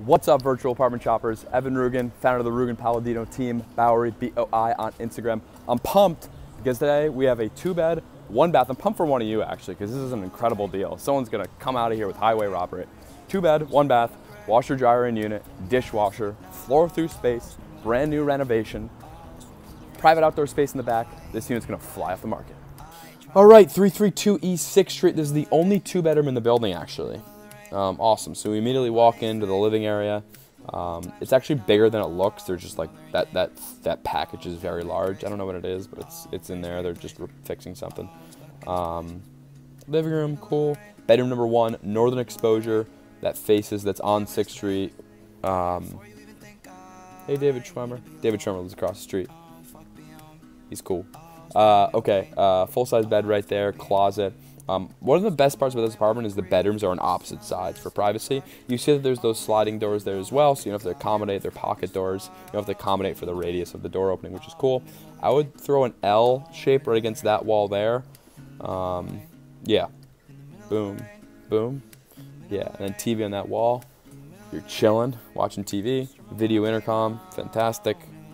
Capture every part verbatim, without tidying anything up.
What's up, virtual apartment shoppers? Evan Rugen, founder of the Rugen Palladino team, Bowery, B O I on Instagram. I'm pumped because today we have a two bed, one bath. I'm pumped for one of you actually, because this is an incredible deal. Someone's gonna come out of here with highway robbery. Two bed, one bath, washer, dryer, and unit, dishwasher, floor through space, brand new renovation, private outdoor space in the back. This unit's gonna fly off the market. All right, three thirty-two East sixth Street. This is the only two bedroom in the building actually. Um, awesome. So we immediately walk into the living area. Um, it's actually bigger than it looks. They're just like that. That that package is very large. I don't know what it is, but it's it's in there. They're just fixing something. Um, living room, cool. Bedroom number one, northern exposure that faces. That's on sixth Street. Um, hey, David Schwemmer. David Schwemmer lives across the street. He's cool. Uh, okay, uh, full size bed right there. Closet. Um, one of the best parts about this apartment is the bedrooms are on opposite sides for privacy. You see that there's those sliding doors there as well, so you don't have to accommodate their pocket doors. You don't have to accommodate for the radius of the door opening, which is cool. I would throw an L shape right against that wall there. Um, yeah. Boom. Boom. Yeah, and then T V on that wall. You're chilling, watching T V. Video intercom, fantastic.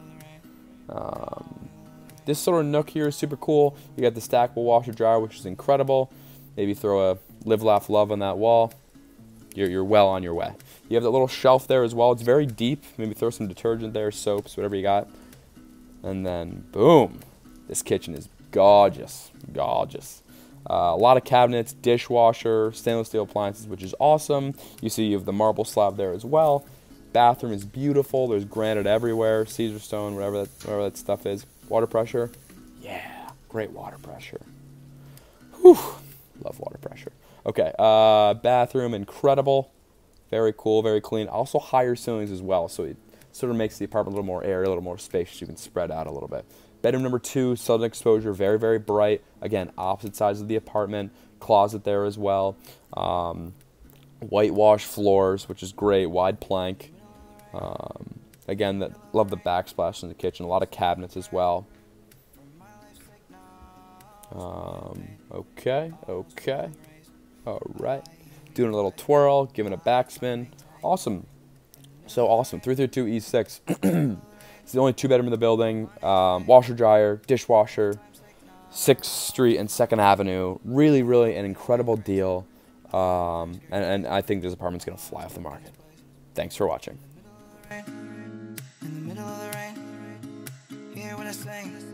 Um, this sort of nook here is super cool. You got the stackable washer dryer, which is incredible. Maybe throw a live, laugh, love on that wall. You're, you're well on your way. You have that little shelf there as well. It's very deep. Maybe throw some detergent there, soaps, whatever you got. And then, boom. This kitchen is gorgeous. Gorgeous. Uh, a lot of cabinets, dishwasher, stainless steel appliances, which is awesome. You see you have the marble slab there as well. Bathroom is beautiful. There's granite everywhere. Caesar stone, whatever that, whatever that stuff is. Water pressure. Yeah, great water pressure. Whew. Love water pressure. Okay, uh, bathroom, incredible. Very cool, very clean. Also higher ceilings as well, so it sort of makes the apartment a little more airy, a little more spacious. You can spread out a little bit. Bedroom number two, southern exposure, very, very bright. Again, opposite sides of the apartment. Closet there as well. Um, whitewash floors, which is great. Wide plank. Um, again, that, love the backsplash in the kitchen. A lot of cabinets as well. Um, okay, okay, all right. Doing a little twirl, giving a backspin. Awesome, so awesome. three thirty-two East sixth. It's the only two bedroom in the building. Um, washer, dryer, dishwasher, sixth Street and second Avenue. Really, really an incredible deal. Um, and, and I think this apartment's gonna fly off the market. Thanks for watching. In the middle of the rain, hear what I sing.